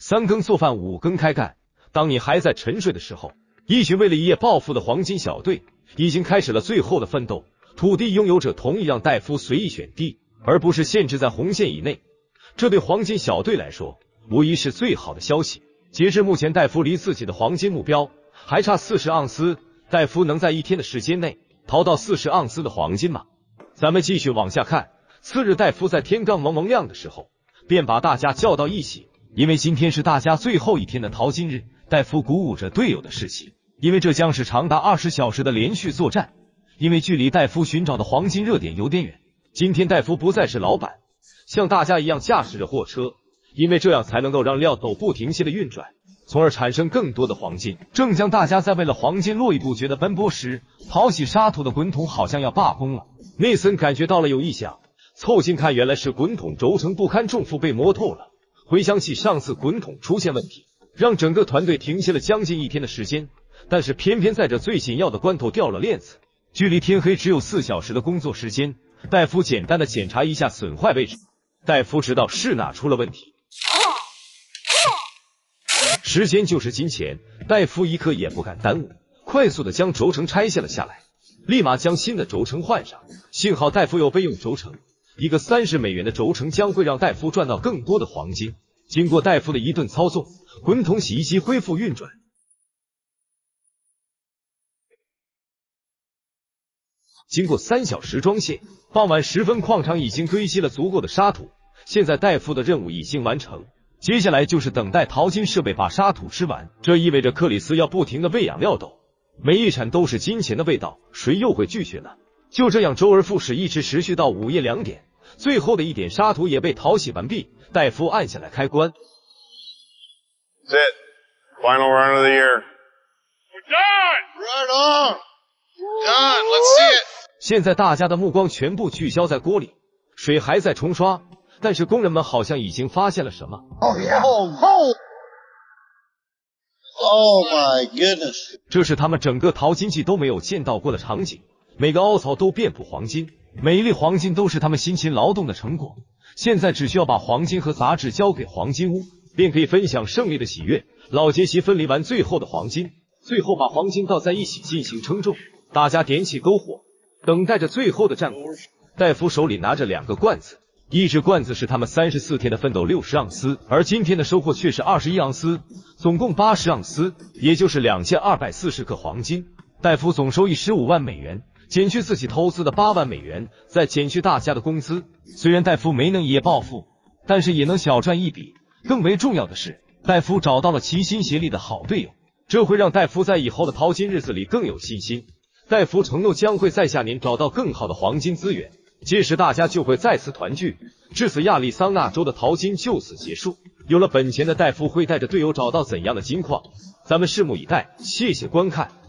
3更做饭，5更开干。当你还在沉睡的时候，一群为了一夜暴富的黄金小队已经开始了最后的奋斗。土地拥有者同意让戴夫随意选地，而不是限制在红线以内。这对黄金小队来说，无疑是最好的消息。截至目前，戴夫离自己的黄金目标还差40盎司。戴夫能在1天的时间内淘到40盎司的黄金吗？咱们继续往下看。次日，戴夫在天刚蒙蒙亮的时候，便把大家叫到一起，因为今天是大家最后一天的淘金日。戴夫鼓舞着队友的士气，因为这将是长达20小时的连续作战。因为距离戴夫寻找的黄金热点有点远，今天戴夫不再是老板，像大家一样驾驶着货车，因为这样才能够让料斗不停歇的运转，从而产生更多的黄金。正将大家在为了黄金络绎不绝的奔波时，淘洗沙土的滚筒好像要罢工了。内森感觉到了有异响，凑近看，原来是滚筒轴承不堪重负被磨透了。回想起上次滚筒出现问题，让整个团队停歇了将近1天的时间，但是偏偏在这最紧要的关头掉了链子。距离天黑只有4小时的工作时间，戴夫简单的检查一下损坏位置。戴夫知道是哪出了问题。时间就是金钱，戴夫一刻也不敢耽误，快速的将轴承拆下了下来，立马将新的轴承换上。幸好戴夫有备用轴承，一个30美元的轴承将会让戴夫赚到更多的黄金。经过戴夫的一顿操纵，滚筒洗衣机恢复运转。经过3小时装卸，傍晚时分，矿场已经堆积了足够的沙土。现在戴夫的任务已经完成，接下来就是等待淘金设备把沙土吃完。这意味着克里斯要不停的喂养料斗，每一铲都是金钱的味道，谁又会拒绝呢？就这样周而复始，一直持续到午夜2点，最后的一点沙土也被淘洗完毕。戴夫按下来开关。 That's it. Final run of the year. We're done. Right on. Done. Let's see it. 现在大家的目光全部聚焦在锅里，水还在冲刷，但是工人们好像已经发现了什么。 Oh yeah. Oh my goodness. 这是他们整个淘金季都没有见到过的场景，每个凹槽都遍布黄金，每一粒黄金都是他们辛勤劳动的成果。现在只需要把黄金和杂质交给黄金屋，便可以分享胜利的喜悦。老杰西分离完最后的黄金，最后把黄金倒在一起进行称重，大家点起篝火，等待着最后的战果。戴夫手里拿着2个罐子，一只罐子是他们34天的奋斗60盎司，而今天的收获却是21盎司，总共80盎司，也就是2240克黄金。戴夫总收益15万美元，减去自己投资的8万美元，再减去大家的工资。虽然戴夫没能一夜暴富，但是也能小赚一笔。更为重要的是，戴夫找到了齐心协力的好队友，这会让戴夫在以后的淘金日子里更有信心。戴夫承诺将会在下年找到更好的黄金资源，届时大家就会再次团聚。至此，亚利桑那州的淘金就此结束。有了本钱的戴夫会带着队友找到怎样的金矿？咱们拭目以待。谢谢观看。